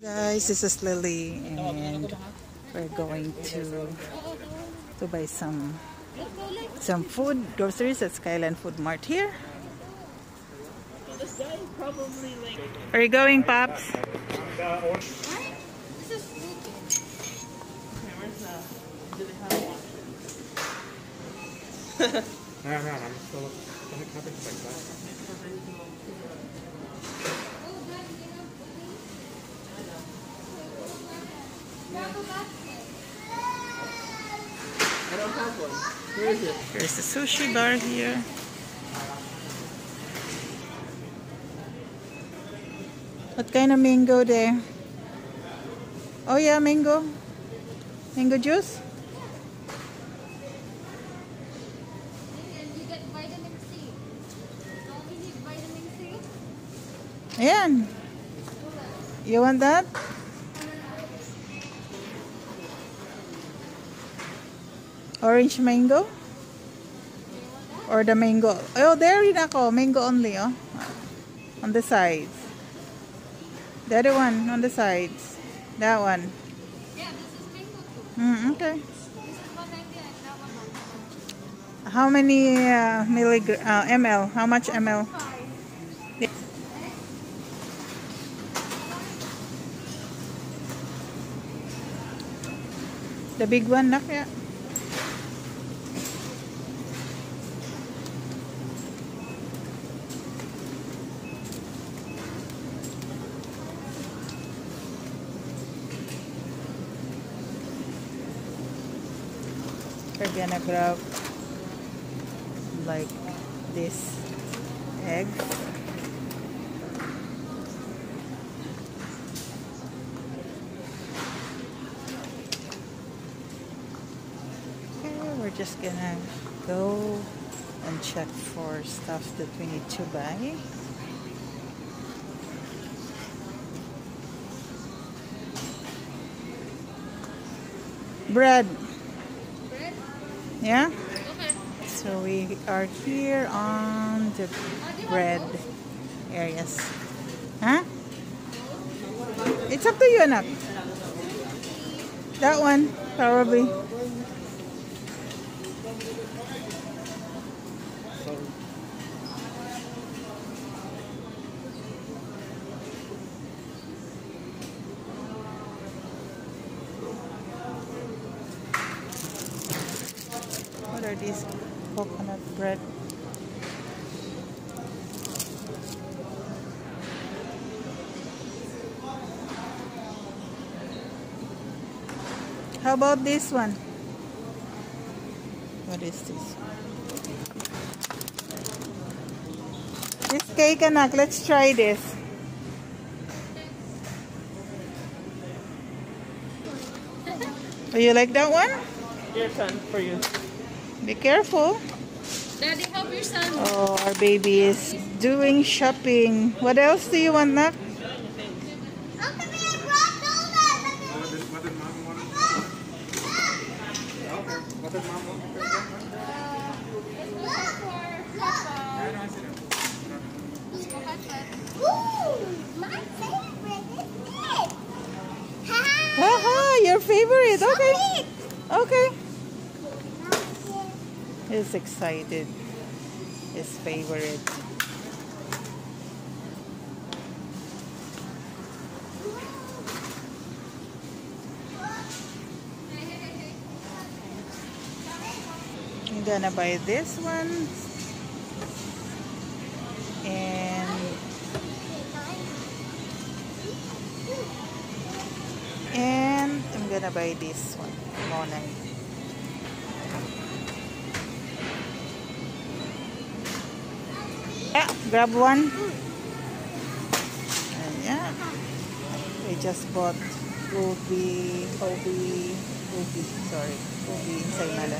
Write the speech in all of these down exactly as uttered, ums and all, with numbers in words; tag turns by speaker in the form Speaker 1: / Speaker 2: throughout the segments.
Speaker 1: Guys, this is Lily and we're going to to buy some some food, groceries at Skyland Food Mart here. Where are you going, Pops?
Speaker 2: No, no, I'm still gonna cover it like that. I don't have one. Where is it?
Speaker 1: There's a sushi bar here. What kind of mango there? Oh yeah, mango. Mango juice?
Speaker 3: You get vitamin C. Don't we need vitamin C?
Speaker 1: Ayan. You want that? Orange mango? Or the mango? Oh, there yun ako. Mango only, oh. On the sides. The other one on the sides. That one.
Speaker 3: Yeah, this is mango too.
Speaker 1: Mm, okay.
Speaker 3: This is one ninety-nine. That one one.
Speaker 1: How many uh, millig uh, ml? How much ml? The big one, nak ya? We're gonna grab like this egg. Okay, we're just gonna go and check for stuff that we need to buy. Bread.
Speaker 3: Bread?
Speaker 1: Yeah?
Speaker 3: Okay.
Speaker 1: So we are here on the bread areas. Huh? It's up to you, anak. That one, probably. What are these? Coconut bread. How about this one? What is this? This cake, anak. Let's try this. Oh, you like that one?
Speaker 2: Here, son, for you.
Speaker 1: Be careful.
Speaker 3: Daddy, help your son.
Speaker 1: Oh, our baby is doing shopping. What else do you want, nak?
Speaker 2: What did mom want?
Speaker 1: Haha, your favorite. Okay. Okay. He's excited. His favorite. I'm gonna buy this one. And and I'm gonna buy this one. Monay. Yeah, grab one. And yeah, we just bought ubi, ubi, ubi. Sorry, ubi saymala.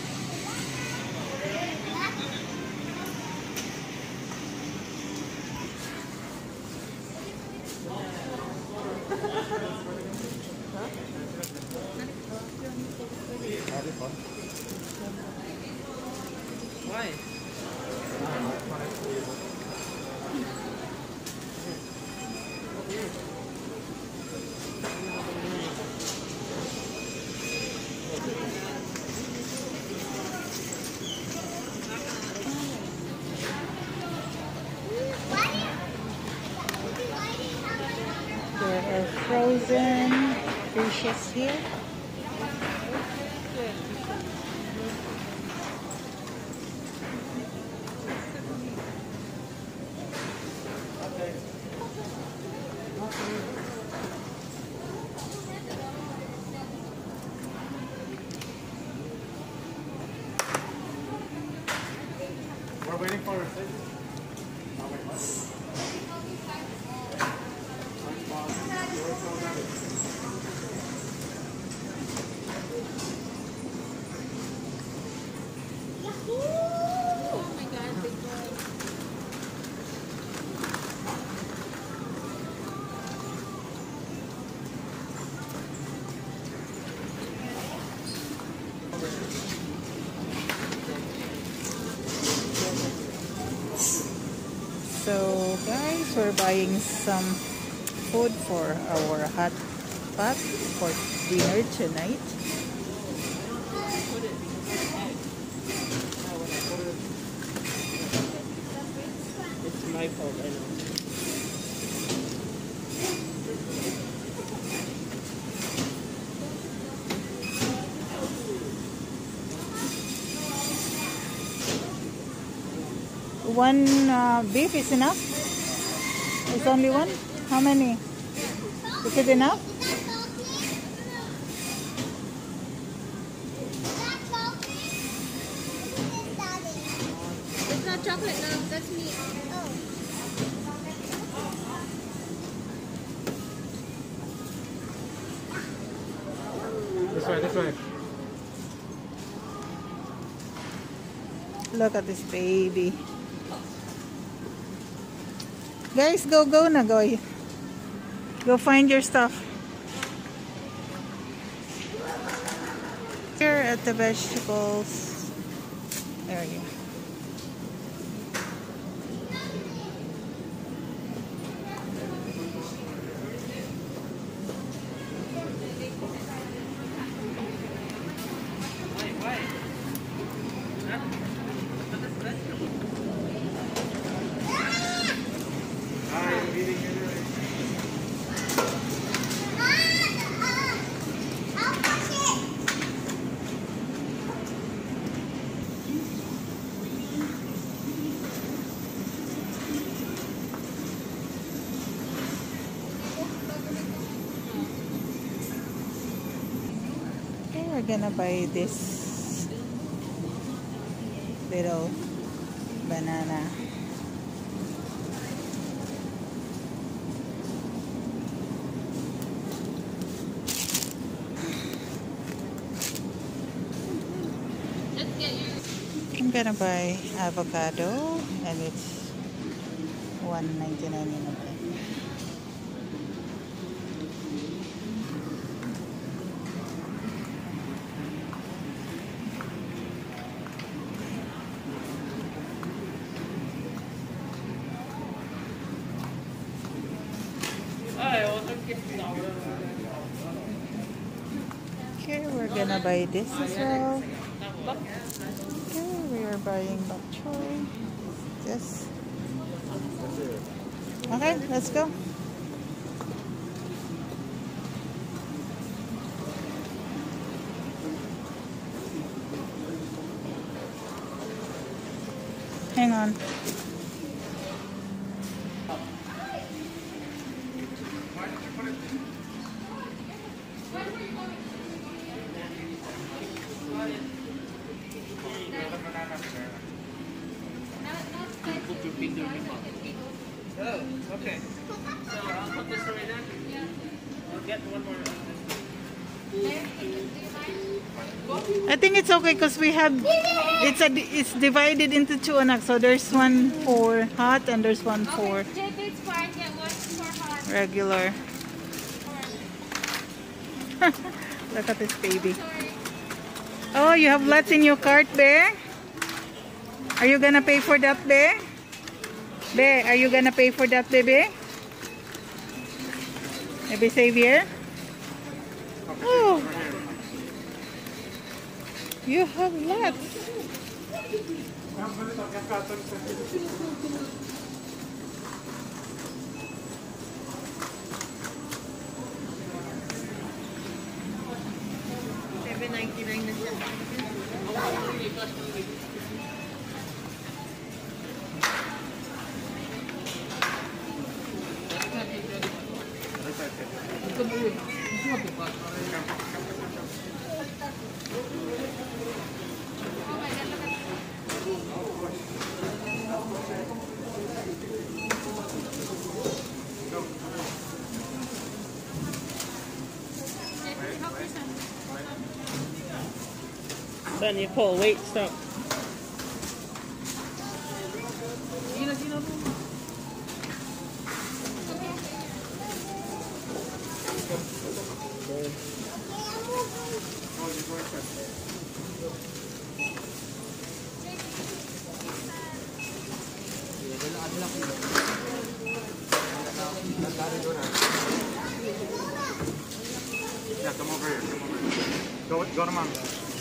Speaker 2: Why?
Speaker 1: frozen fishes here.
Speaker 2: We're waiting for a second.
Speaker 3: Oh my god, big boy.
Speaker 1: So guys, we're buying some food for our hot pot for dinner tonight.
Speaker 4: It's my fault, I know.
Speaker 1: One uh, beef is enough? It's only one? How many? Is it enough?
Speaker 3: It's not chocolate, no, that's meat.
Speaker 2: This way, this way.
Speaker 1: Look at this baby. Guys, go, go na, go. Go find your stuff. Here at the vegetables area. We're gonna buy this little banana.
Speaker 3: Let's get your...
Speaker 1: I'm gonna buy avocado and it's one ninety-nine in a bag. Here we're gonna buy this as well. Here we are buying bok choy. This. Okay, let's go. Hang on.
Speaker 4: Put your finger in your mouth. Oh, okay. So I'll put this right now.
Speaker 3: Yeah.
Speaker 4: I'll get one more.
Speaker 3: There, do you mind?
Speaker 1: I think it's okay because we have it's a it's divided into two anak. So there's one for hot and there's one for
Speaker 3: Okay, J P, it's fine. Yeah, one for hot.
Speaker 1: regular. Look at this baby.
Speaker 3: Sorry.
Speaker 1: Oh, you have lots in your cart, Bear? Are you gonna pay for that, Bear? Bear, are you gonna pay for that, baby? Baby Xavier? Oh, you have lots.
Speaker 4: Son, you pull. Wait, stop.
Speaker 2: Yeah, come over here. Come over here. Go, go to mom.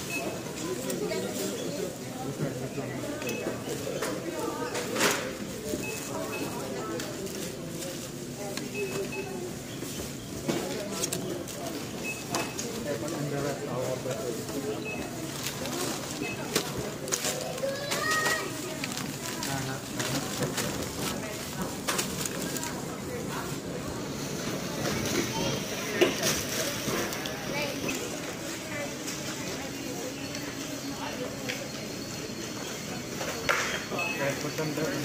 Speaker 2: Put them there.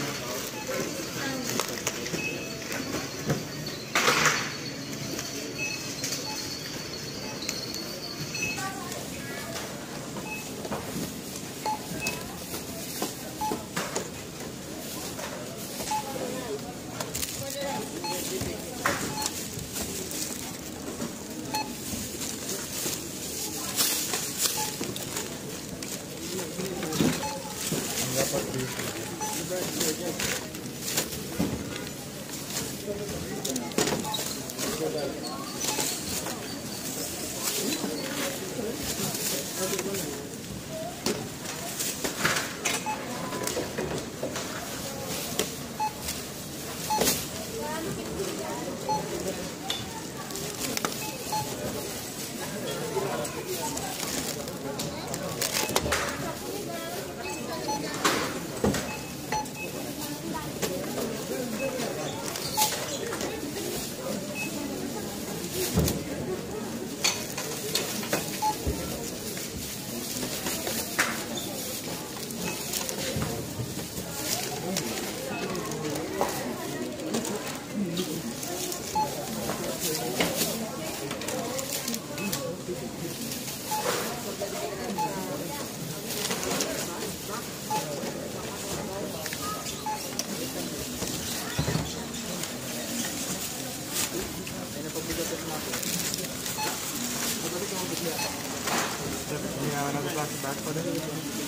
Speaker 2: We have another plastic bag for this. We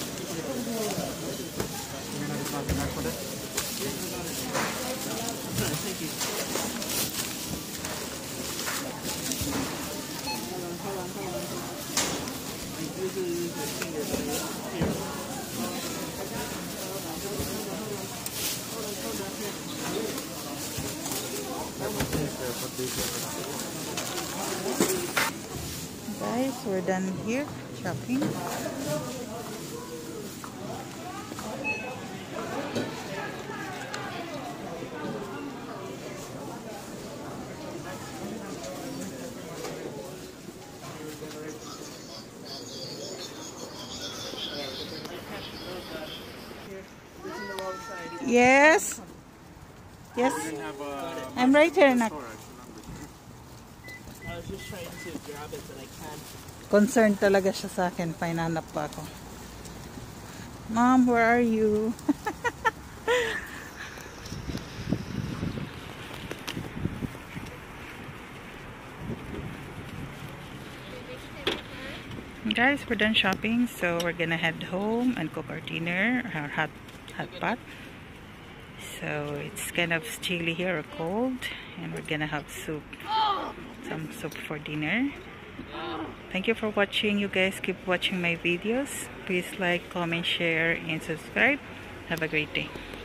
Speaker 2: have another plastic bag for this.
Speaker 4: Thank you. Hold on, hold on, hold on. I usually use my fingers here.
Speaker 1: Guys, we're done here shopping. Yes. Yes. I'm right here, Nak.
Speaker 4: I was just trying to grab it, but I can't.
Speaker 1: Concerned talaga siya sa akin. Painanap pa ako. Mom, where are you? Guys, we're done shopping, so we're gonna head home and cook our dinner, our hot hot pot. So it's kind of chilly here or cold, and we're gonna have soup, some soup for dinner. Thank you for watching. You guys keep watching my videos. Please like, comment, share, and subscribe. Have a great day.